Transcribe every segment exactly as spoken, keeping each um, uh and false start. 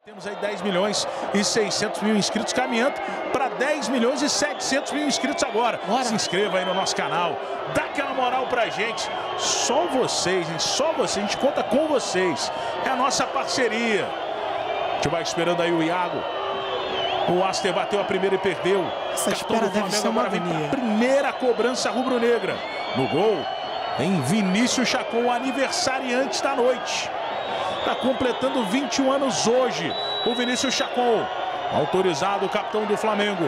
Temos aí dez milhões e seiscentos mil inscritos, caminhando para dez milhões e setecentos mil inscritos agora. Bora. Se inscreva aí no nosso canal, dá aquela moral pra gente. Só vocês, hein? Só vocês, a gente conta com vocês. É a nossa parceria. A gente vai esperando aí o Iago. O Aster bateu a primeira e perdeu. Essa espera deve ser uma agonia. Primeira cobrança rubro-negra. No gol, em Vinícius Chacon, aniversariante da noite. Está completando vinte e um anos hoje, o Vinícius Chacon. Autorizado o capitão do Flamengo.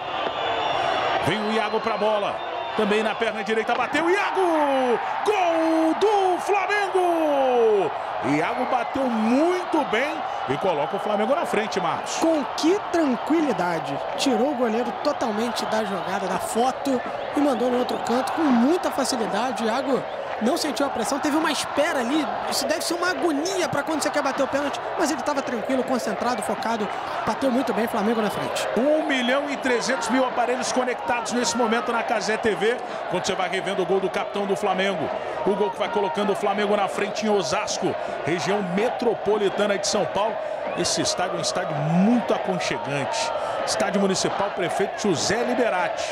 Vem o Iago para a bola. Também na perna direita, bateu o Iago! Gol do Flamengo! Iago bateu muito bem e coloca o Flamengo na frente, Marcos. Com que tranquilidade. Tirou o goleiro totalmente da jogada, da foto, e mandou no outro canto com muita facilidade. O Iago não sentiu a pressão, teve uma espera ali. Isso deve ser uma agonia para quando você quer bater o pênalti, mas ele estava tranquilo, concentrado, focado. Bateu muito bem, Flamengo na frente. um milhão e trezentos mil aparelhos conectados nesse momento na Cazé T V. Quando você vai revendo o gol do capitão do Flamengo. O gol que vai colocando o Flamengo na frente em Osasco, região metropolitana de São Paulo. Esse estádio é um estádio muito aconchegante. Estádio Municipal, prefeito José Liberati.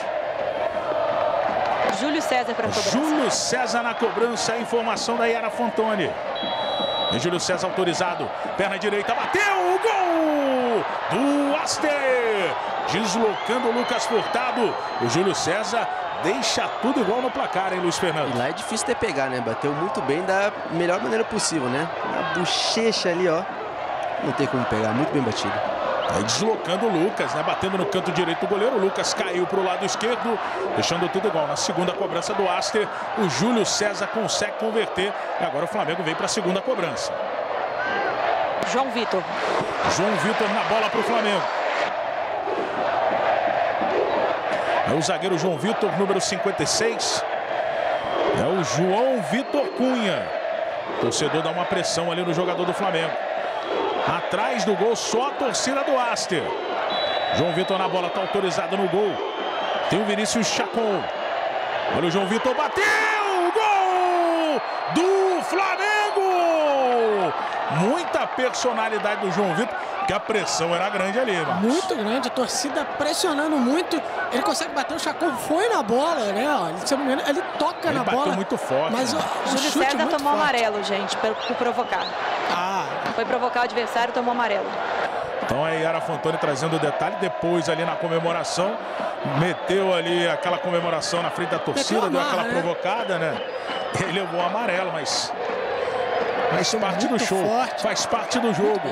Júlio César para a cobrança. Júlio César na cobrança, a informação da Yara Fontoni. E Júlio César autorizado, perna direita, bateu o gol do Aster. Deslocando o Lucas Furtado. O Júlio César deixa tudo igual no placar, hein, Luiz Fernando? E lá é difícil de pegar, né? Bateu muito bem da melhor maneira possível, né? Na bochecha ali, ó. Não tem como pegar, muito bem batido. Aí deslocando o Lucas, né? Batendo no canto direito do goleiro. O Lucas caiu para o lado esquerdo, deixando tudo igual. Na segunda cobrança do Aster, o Júlio César consegue converter. E agora o Flamengo vem para a segunda cobrança. João Vitor. João Vitor na bola para o Flamengo. É o zagueiro João Vitor, número cinquenta e seis. É o João Vitor Cunha. O torcedor dá uma pressão ali no jogador do Flamengo. Atrás do gol, só a torcida do Aster. João Vitor na bola, está autorizado no gol. Tem o Vinícius Chacon. Olha o João Vitor, bateu! Gol do Flamengo! Muita personalidade do João Vitor, que a pressão era grande ali, Marcos. Muito grande, a torcida pressionando muito. Ele consegue bater, o Chacon foi na bola, né? Ele, se eu não me engano, ele toca ele na bateu bola. muito forte. Mas né? o, o Júlio chute César muito tomou forte. amarelo, gente, por, por provocar. Ah. Foi provocar o adversário, tomou amarelo. Então é Yara Fontoni trazendo o detalhe. Depois ali na comemoração, meteu ali aquela comemoração na frente da torcida, deu aquela né? provocada, né? Ele levou o amarelo, mas faz Foi parte do muito show, forte. faz parte do jogo.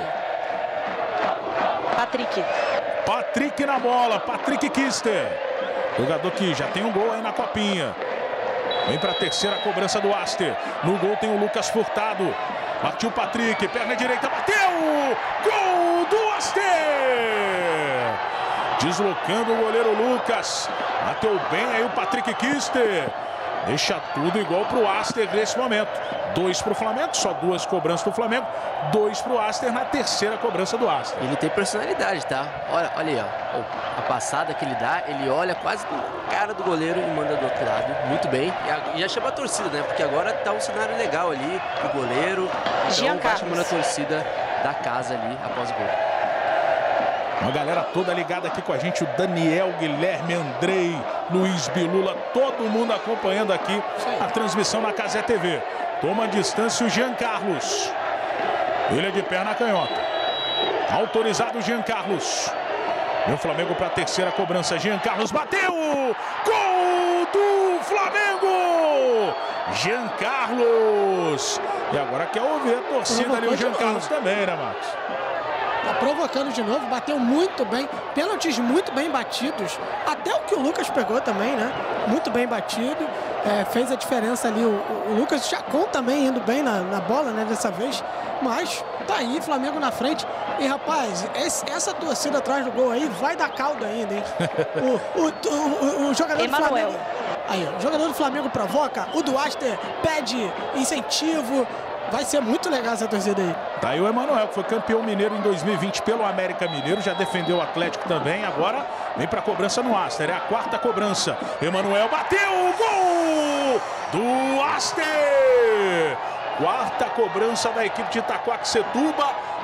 Patrick. Patrick na bola, Patrick Kister. Jogador que já tem um gol aí na copinha. Vem para a terceira cobrança do Aster. No gol tem o Lucas Furtado. Partiu o Patrick, perna direita, bateu! Gol do Aster! Deslocando o goleiro Lucas. Bateu bem aí o Patrick Kister. Deixa tudo igual para o Aster nesse momento. Dois para o Flamengo, só duas cobranças do Flamengo. Dois para o Aster na terceira cobrança do Aster. Ele tem personalidade, tá? Olha, olha aí, ó. A passada que ele dá, ele olha quase na cara do goleiro e manda do outro lado. Muito bem. E já chama a torcida, né? Porque agora tá um cenário legal ali, o goleiro. Então vai chamando a torcida da casa ali após o gol. Uma galera toda ligada aqui com a gente, o Daniel, Guilherme, Andrei, Luiz Bilula, todo mundo acompanhando aqui a transmissão na Cazé T V. Toma a distância o Jean Carlos. Ele é de perna canhota. Autorizado o Jean Carlos. E o Flamengo para a terceira cobrança. Jean Carlos bateu! Gol do Flamengo! Jean Carlos! E agora quer ouvir a torcida ali, o Jean Carlos também, né, Marcos? Tá provocando de novo, bateu muito bem, pênaltis muito bem batidos, até o que o Lucas pegou também, né? Muito bem batido, é, fez a diferença ali, o, o Lucas Chacon também indo bem na, na bola, né, dessa vez, mas tá aí, Flamengo na frente, e rapaz, esse, essa torcida atrás do gol aí vai dar caldo ainda, hein? O, o, o, o jogador Emanuel. do Flamengo, aí, o jogador do Flamengo provoca, o do Aster pede incentivo. Vai ser muito legal essa torcida aí. Tá aí o Emanuel, que foi campeão mineiro em dois mil e vinte pelo América Mineiro. Já defendeu o Atlético também. Agora vem para a cobrança no Aster. É a quarta cobrança. Emanuel bateu o gol do Aster. Quarta cobrança da equipe de Itaquaquecetuba.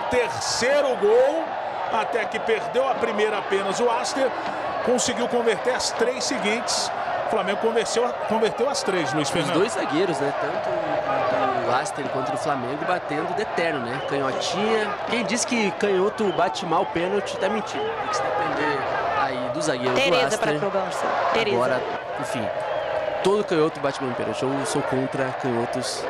terceiro gol, até que perdeu a primeira apenas o Aster, conseguiu converter as três seguintes. O Flamengo converteu, converteu as três, Luiz Fernando. Os dois zagueiros, né? Tanto o Aster quanto o Flamengo batendo de eterno, né? Canhotinha. Quem disse que canhoto bate mal o pênalti tá mentindo. Tem que se depender aí do zagueiro do Tereza Aster. para a cobrança. Tereza. Agora, enfim, todo canhoto bate mal no pênalti. Eu sou contra canhotos.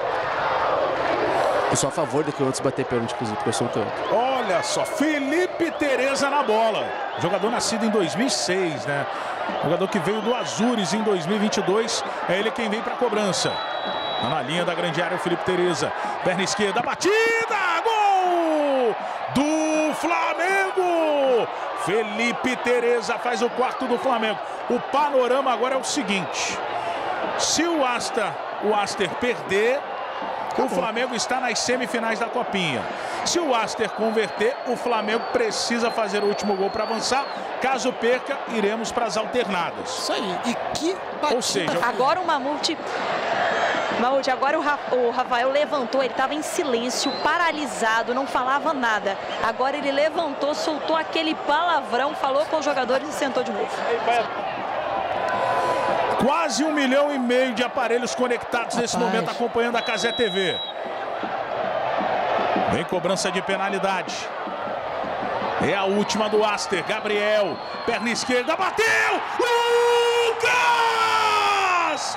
Eu sou a favor de canhotos bater pênalti, inclusive, porque eu sou um canhoto. Olha só, Felipe Tereza na bola. Jogador nascido em dois mil e seis, né? Jogador que veio do Azures em dois mil e vinte e dois. É ele quem vem para a cobrança. Tá na linha da grande área o Felipe Tereza. Perna esquerda, batida! Gol do Flamengo! Felipe Tereza faz o quarto do Flamengo. O panorama agora é o seguinte. Se o Aster, o Aster perder, o Flamengo está nas semifinais da Copinha. Se o Aster converter, o Flamengo precisa fazer o último gol para avançar. Caso perca, iremos para as alternadas. Isso aí. E que batida. Ou seja, agora o Mamute... Mamute, agora o, Ra... o Rafael levantou, ele estava em silêncio, paralisado, não falava nada. Agora ele levantou, soltou aquele palavrão, falou com os jogadores e sentou de novo. Quase um milhão e meio de aparelhos conectados nesse Rapaz. momento acompanhando a Cazé T V. Vem cobrança de penalidade. É a última do Aster. Gabriel, perna esquerda, bateu! Lucas!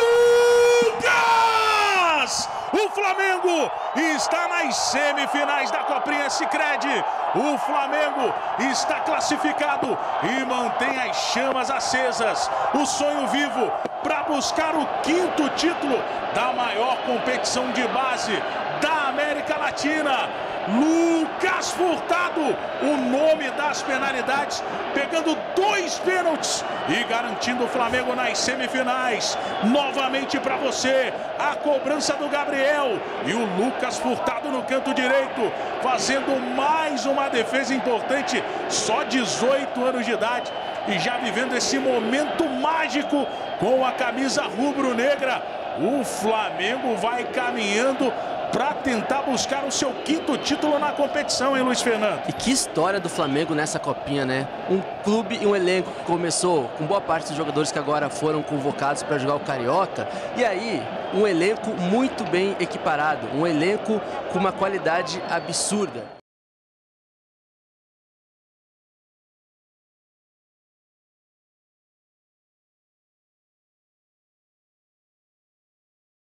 Lucas! O Flamengo está nas semifinais da Copinha Sicredi. O Flamengo está classificado e mantém as chamas acesas. O sonho vivo para buscar o quinto título da maior competição de base da América Latina. Lucas Furtado, o nome das penalidades, pegando dois pênaltis e garantindo o Flamengo nas semifinais. Novamente para você, a cobrança do Gabriel e o Lucas Furtado no canto direito, fazendo mais uma defesa importante, só dezoito anos de idade e já vivendo esse momento mágico com a camisa rubro-negra. O Flamengo vai caminhando para tentar buscar o seu quinto título na competição, hein, Luiz Fernando? E que história do Flamengo nessa Copinha, né? Um clube e um elenco que começou com boa parte dos jogadores que agora foram convocados para jogar o Carioca. E aí, um elenco muito bem equiparado, um elenco com uma qualidade absurda.